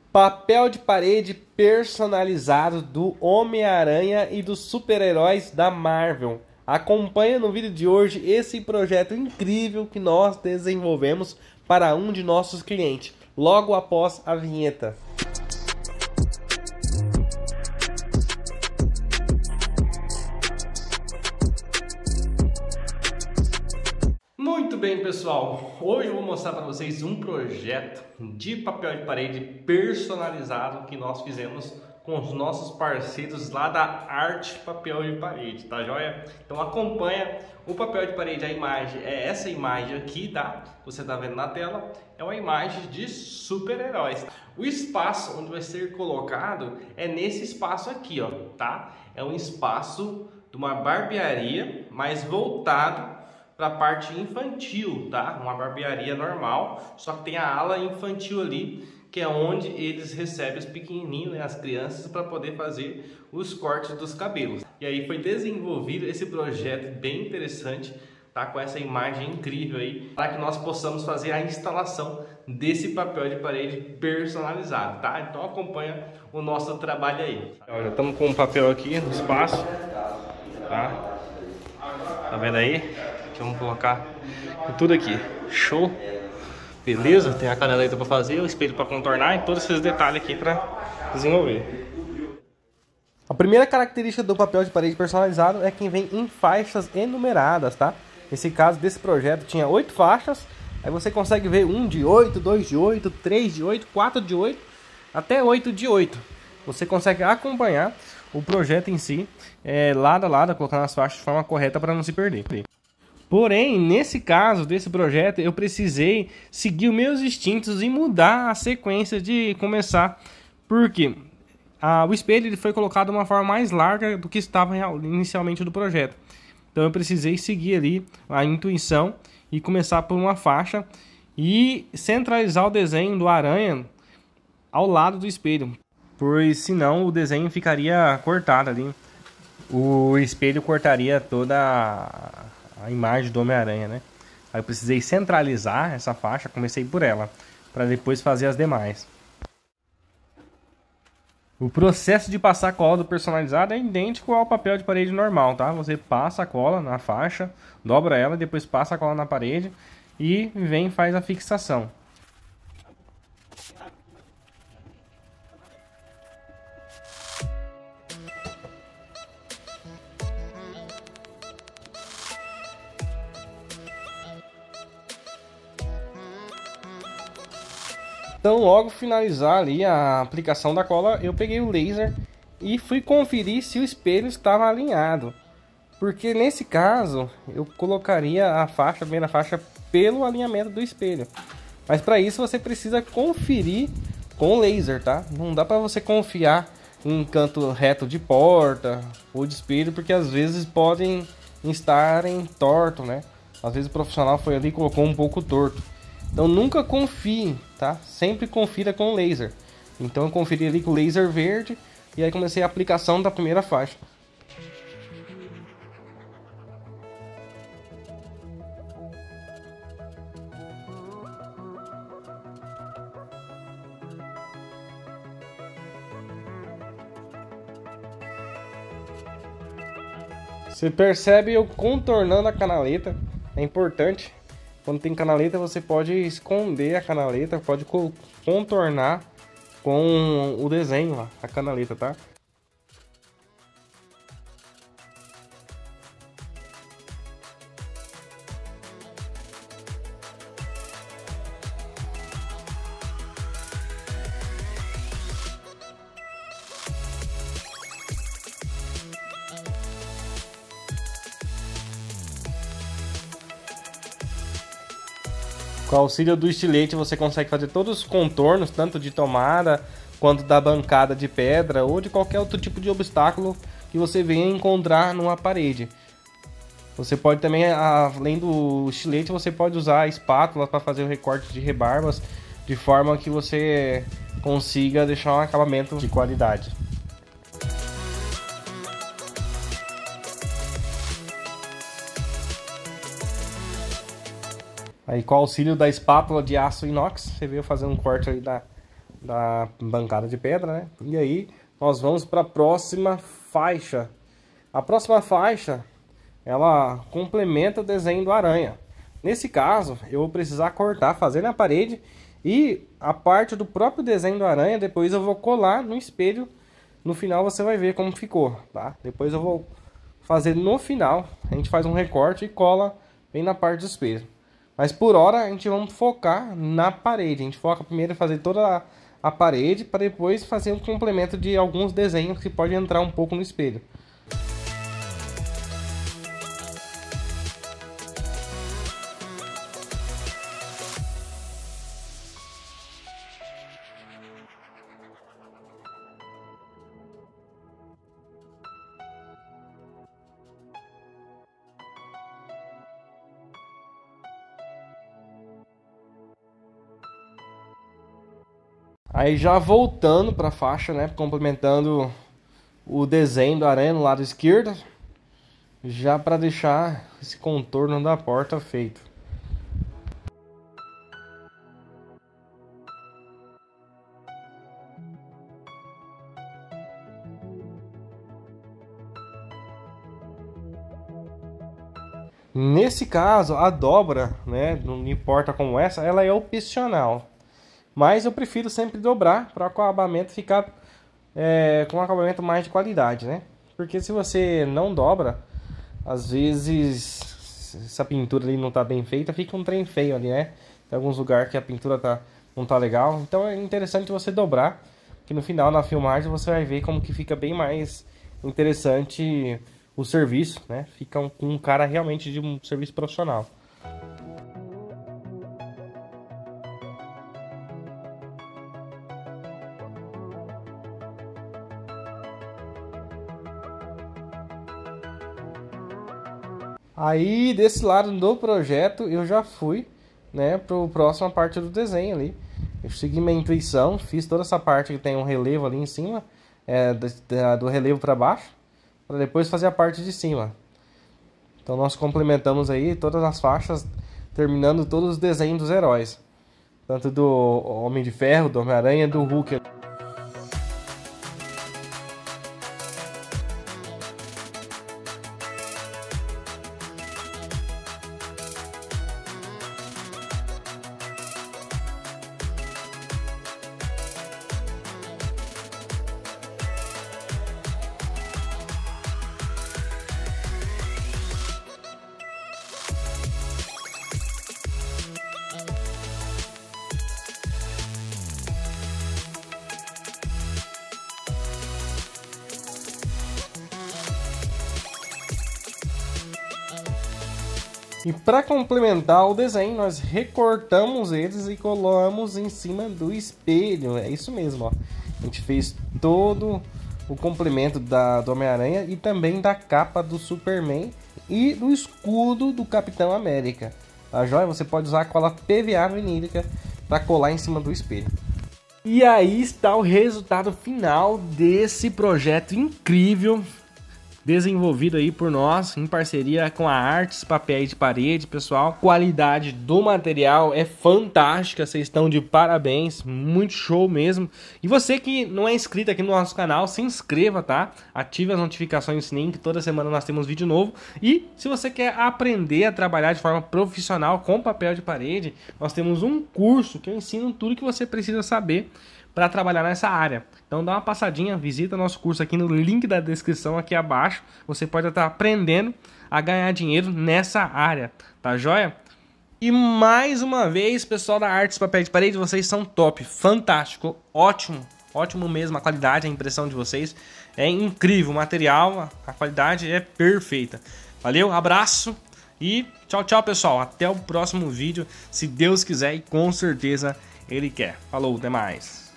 Papel de parede personalizado do Homem-Aranha e dos super-heróis da Marvel. Acompanha no vídeo de hoje esse projeto incrível que nós desenvolvemos para um de nossos clientes, logo após a vinheta. Muito bem, pessoal, hoje eu vou mostrar para vocês um projeto de papel de parede personalizado que nós fizemos com os nossos parceiros lá da Arte Papel de Parede, tá joia? Então acompanha o papel de parede, a imagem é essa imagem aqui, tá? Você tá vendo na tela, é uma imagem de super-heróis. O espaço onde vai ser colocado é nesse espaço aqui, ó, tá? É um espaço de uma barbearia, mas voltado para a parte infantil, tá? Uma barbearia normal, só que tem a ala infantil ali, que é onde eles recebem os pequenininhos, né, as crianças, para poder fazer os cortes dos cabelos. E aí foi desenvolvido esse projeto bem interessante, tá? Com essa imagem incrível aí, para que nós possamos fazer a instalação desse papel de parede personalizado, tá? Então acompanha o nosso trabalho aí. Já estamos com o papel aqui no espaço, tá? Tá vendo aí? Vamos colocar tudo aqui. Show! Beleza? Tem a canaleta para fazer, o espelho para contornar e todos esses detalhes aqui para desenvolver. A primeira característica do papel de parede personalizado é que vem em faixas enumeradas, tá? Nesse caso desse projeto tinha 8 faixas. Aí você consegue ver 1 de 8, 2 de 8, 3 de 8, 4 de 8, até 8 de 8. Você consegue acompanhar o projeto em si, lado a lado, colocando as faixas de forma correta para não se perder. Porém, nesse caso desse projeto, eu precisei seguir os meus instintos e mudar a sequência de começar. Porque o espelho ele foi colocado de uma forma mais larga do que estava inicialmente do projeto. Então eu precisei seguir ali a intuição e começar por uma faixa e centralizar o desenho do aranha ao lado do espelho. Pois senão o desenho ficaria cortado ali. O espelho cortaria toda a imagem do Homem-Aranha, né? Aí eu precisei centralizar essa faixa, comecei por ela, para depois fazer as demais. O processo de passar a cola do personalizado é idêntico ao papel de parede normal, tá? Você passa a cola na faixa, dobra ela, depois passa a cola na parede e vem e faz a fixação. Então, logo finalizar ali a aplicação da cola, eu peguei o laser e fui conferir se o espelho estava alinhado. Porque nesse caso, eu colocaria a faixa, bem na faixa, pelo alinhamento do espelho. Mas para isso você precisa conferir com o laser, tá? Não dá para você confiar em canto reto de porta ou de espelho, porque às vezes podem estar torto, né? Às vezes o profissional foi ali e colocou um pouco torto. Então nunca confie, tá? Sempre confira com o laser. Então eu conferi ali com o laser verde e aí comecei a aplicação da primeira faixa. Você percebe eu contornando a canaleta, é importante. Quando tem canaleta, você pode esconder a canaleta, pode contornar com o desenho, a canaleta, tá? Com o auxílio do estilete você consegue fazer todos os contornos, tanto de tomada quanto da bancada de pedra ou de qualquer outro tipo de obstáculo que você venha encontrar numa parede. Você pode também, além do estilete, você pode usar a espátula para fazer o recorte de rebarbas de forma que você consiga deixar um acabamento de qualidade. Aí com o auxílio da espátula de aço inox, você veio fazer um corte aí da bancada de pedra, né? E aí nós vamos para a próxima faixa. A próxima faixa, ela complementa o desenho do aranha. Nesse caso, eu vou precisar cortar, fazer na parede, e a parte do próprio desenho do aranha, depois eu vou colar no espelho. No final você vai ver como ficou, tá? Depois eu vou fazer no final, a gente faz um recorte e cola bem na parte do espelho. Mas por hora a gente vamos focar na parede. A gente foca primeiro em fazer toda a parede, para depois fazer um complemento de alguns desenhos que pode entrar um pouco no espelho. Aí já voltando para a faixa, né, complementando o desenho do aranha no lado esquerdo, já para deixar esse contorno da porta feito. Nesse caso, a dobra, né, não importa como essa, ela é opcional. Mas eu prefiro sempre dobrar para o acabamento ficar com um acabamento mais de qualidade, né? Porque se você não dobra, às vezes, se a pintura ali não tá bem feita, fica um trem feio ali, né? Tem alguns lugares que a pintura não tá legal. Então é interessante você dobrar, que no final, na filmagem, você vai ver como que fica bem mais interessante o serviço, né? Fica com um cara realmente de um serviço profissional. Aí desse lado do projeto eu já fui, né, para a próxima parte do desenho ali. Eu segui minha intuição, fiz toda essa parte que tem um relevo ali em cima, do relevo para baixo, para depois fazer a parte de cima. Então nós complementamos aí todas as faixas, terminando todos os desenhos dos heróis. Tanto do Homem de Ferro, do Homem-Aranha e do Hulk. E para complementar o desenho, nós recortamos eles e colamos em cima do espelho. É isso mesmo, ó. A gente fez todo o complemento do Homem-Aranha e também da capa do Superman e do escudo do Capitão América. Tá joia? Você pode usar a cola PVA vinílica para colar em cima do espelho. E aí está o resultado final desse projeto incrível, desenvolvido aí por nós, em parceria com a Artes Papéis de Parede, pessoal. A qualidade do material é fantástica, vocês estão de parabéns, muito show mesmo. E você que não é inscrito aqui no nosso canal, se inscreva, tá? Ative as notificações do sininho, que toda semana nós temos vídeo novo. E se você quer aprender a trabalhar de forma profissional com papel de parede, nós temos um curso que eu ensino tudo que você precisa saber para trabalhar nessa área. Então dá uma passadinha, visita nosso curso aqui no link da descrição aqui abaixo. Você pode estar aprendendo a ganhar dinheiro nessa área, tá joia? E mais uma vez, pessoal da Artes Papel de Parede, vocês são top, fantástico, ótimo, ótimo mesmo. A qualidade, a impressão de vocês é incrível, o material, a qualidade é perfeita. Valeu, abraço e tchau, tchau, pessoal. Até o próximo vídeo, se Deus quiser, e com certeza Ele quer. Falou, até mais.